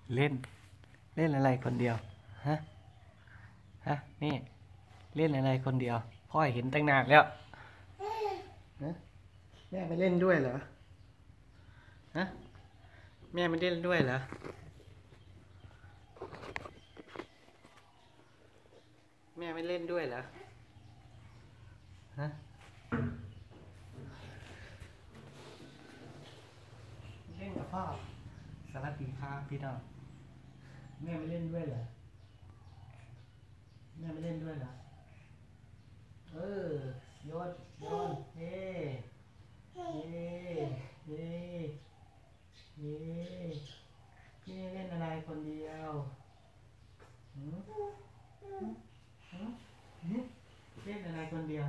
เล่นเล่นอะไรคนเดียวฮะนี่เล่นอะไรคนเดียวพ่อเห็นตั้งนานแล้วฮะแม่ไม่เล่นด้วยเหรอฮะแม่ไม่เล่นด้วยเหรอแม่ไม่เล่นด้วยเหรอฮะเล่นกับพ่อสวัสดีครับพี่น้องแม่ไม่เล่นด้วยเหรอแม่ไม่เล่นด้วยเหรอโยนเย่เย่เย่เย่พี่เล่นอะไรคนเดียวหืมหืมหืมเล่นอะไรคนเดียว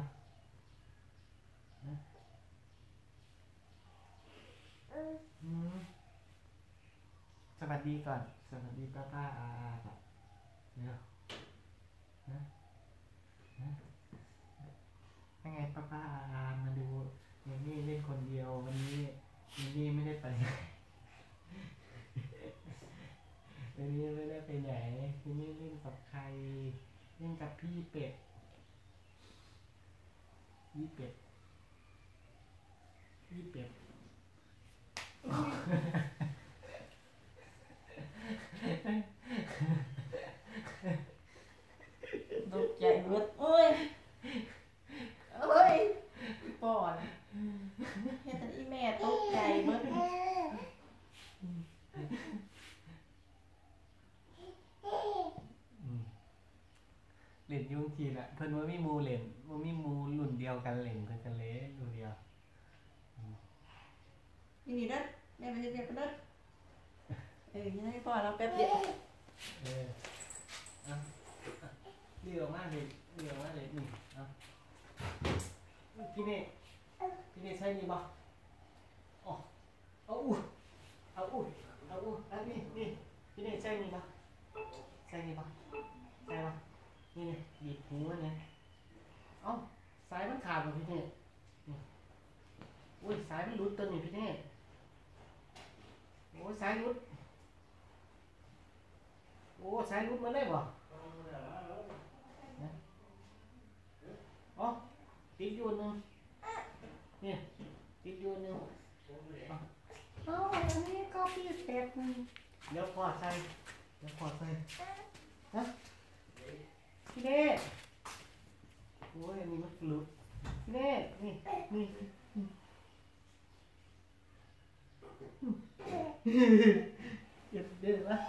หืมสวัสดีก่อนสวัสดีป้าอาก่อนเดี๋ยวนะยังไงป้าอามาดูเนนี่เล่นคนเดียววันนี้เนนี่ไม่ได้ไปไหนวันนี้ไม่ได้ไปไหนเนนี่เล่นกับใครเล่นกับพี่เป็ดพี่เป็ดตกใจเบิดเอ้ยปอดเฮ็ดอันอีแม่ตกใจเบิดเล่นยุ่งทีละเพิ่นว่ามีมูเล่นว่ามีมูรุ่นเดียวกันเล่นเพิ่นกันเล่นรุ่นเดียวนี่เด้อแม่ไปเฮ็ดเวียกกันเด้อยังให้พ่อเราแป๊บเดียวเรียกมากเลยนี่เอาพี่เน่ใช่นี่บ่อ๋อเอาอันนี้พี่เน่ใช่นี่บ่ใช่บ่นี่หยิบหูมันเนี่ยเอ้าสายมันขาดบ่พี่เน่นี่อุ้ยสายมันหลุดตัวนี้พี่เน่โอ้สายหลุดสายหลุดมาเลยบ่อ๋อติดอยู่นึงเนี่ยติดอยู่นึงอันนี้ก็พี่เป็ดนึงเดี๋ยวพอใส่ฮะพี่เน่โอ้ยอันนี้มันหลุดพี่เน่นี่เดี๋ยวนะ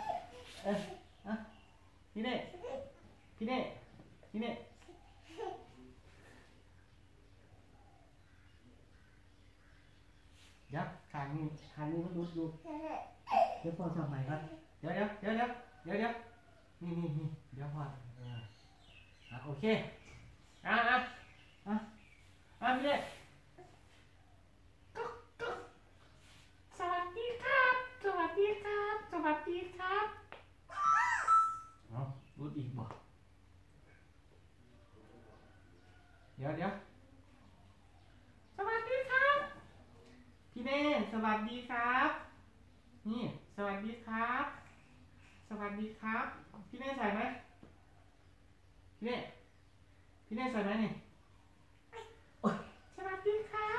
พี่เน่เดี๋ยวทางนี้มันหลุดอยู่เดี๋ยวพอทำใหม่ครับเดี๋ยวนี่เดี๋ยวพอโอเคพี่เน่ก็สวัสดีครับเอาหลุดอีกบ่เดี๋ยวสวัสดีครับพี่เน่สวัสดีครับนี่สวัสดีครับพี่เน่ใส่ไหมพี่เน่ใส่ไหมนี่โอ้ยสวัสดีครับ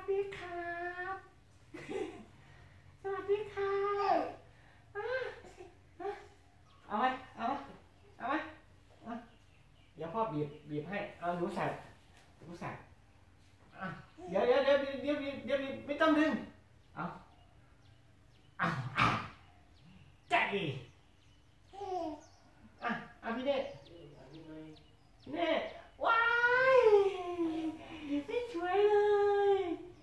เอาไหมเดี๋ยวพ่อบีบให้เอาหนูใส่เดี๋ยวไม่ต้องดึงเอาใจพี่เน่ว้ายไม่สวยเลย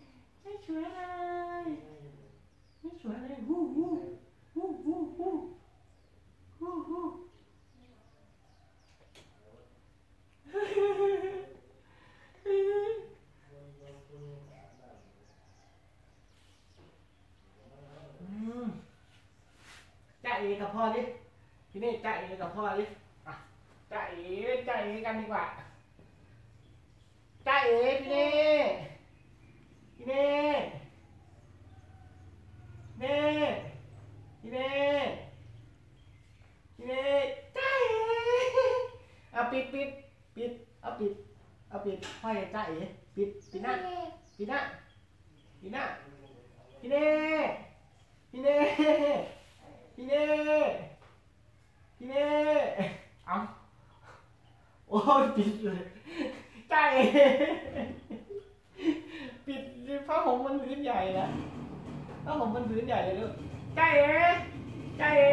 ฮู้จ่าเอกับพ่อดิพี่เน่จ่าเอกับพ่อดิจ่าเอกันดีกว่าจ่าเอพี่เน่พี่เน่พ่อจะจ้าเอ๋ปิดหน้าปิดหน้าปิดหน้าพี่เน่พี่เน่พี่เน่พี่เน่เอาโอ้ยปิดเลยจ้าเอ๋ปิดผ้าห่มมันพื้นใหญ่แล้วผ้าห่มมันพื้นใหญ่เลยลูกจ้าเอ๋จ้าเอ๋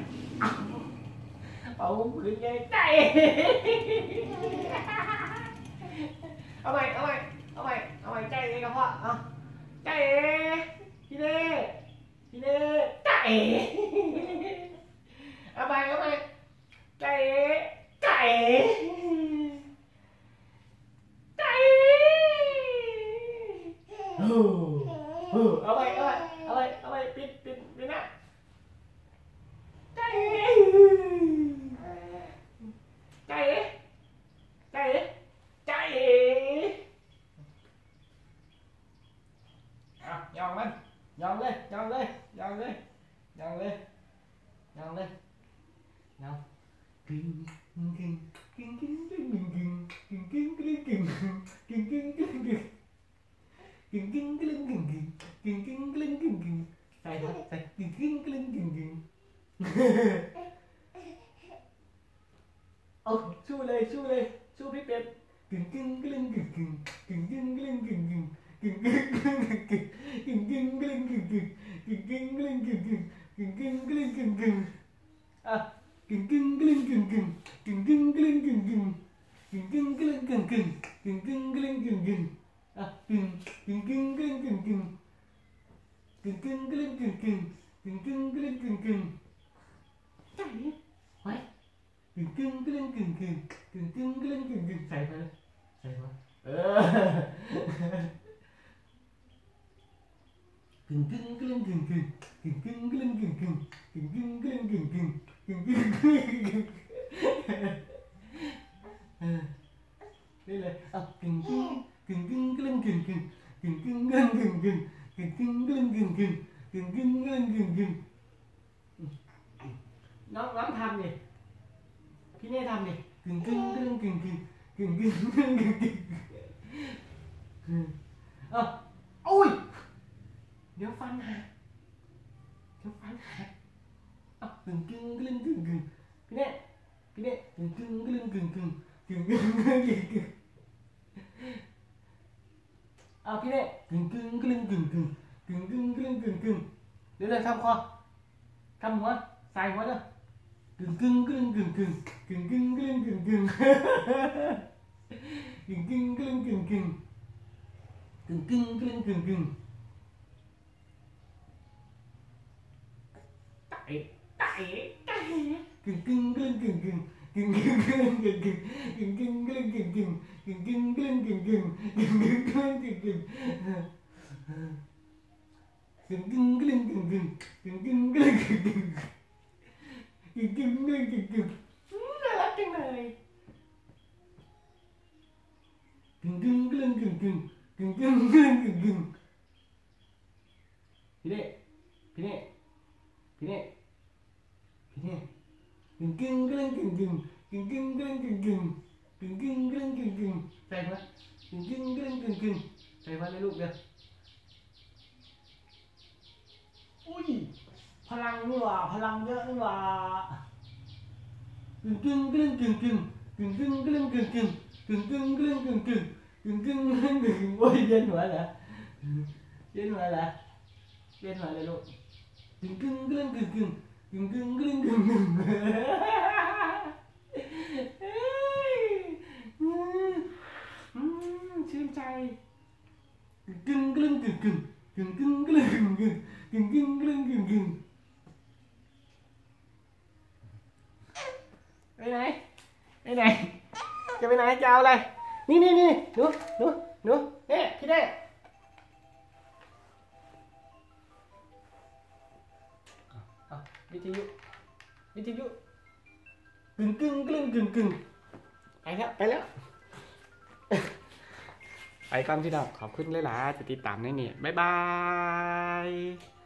เอาพื้นใหญ่จ้าเอ๋เอาใหม่ใจเอ๋กับพ่อเอาใจเอ๋พี่เน่ใจเอ๋เอาใหม่ใจเอ๋ใจเอ๋ใจเอ๋เอาใหม่ปิดนะใจเอ๋ใจเอ๋ใจเอ๋ใจเอ๋ยองมันยองเลยกึ่งกึ่งกึ่งใส่กึ่งเอาสู้เลยสู้พี่เป็ดกึ่งอ่ะใจไว้ใส่ไปเลยเออนี่เลยอ่ะน้องทำดิพี่เน่ทำดิอ่ะโอ้ยเดี๋ยวฟันหักอ่ะพี่เน่เอาพี่เน่เดี๋ยวเลยทำคอทำหัวใส่หัวเลยกึ่งน่ารักจังเลยพี่เน่ใส่มาใส่มาเลยลูกเดี๋ยวอุ้ยพลังนี่หว่าพลังเยอะนี่หว่าโอ้ยเย็นหัวเหรอเลยลูกชื่นใจไปไหนจะไปไหนจะเอาอะไรนี่หนูเนี่ยพี่เน่วิทยุกึ่งไปแล้วไปก่อนพี่ดอกขอบคุณหลายๆจะติดตามในนี่บ๊ายบาย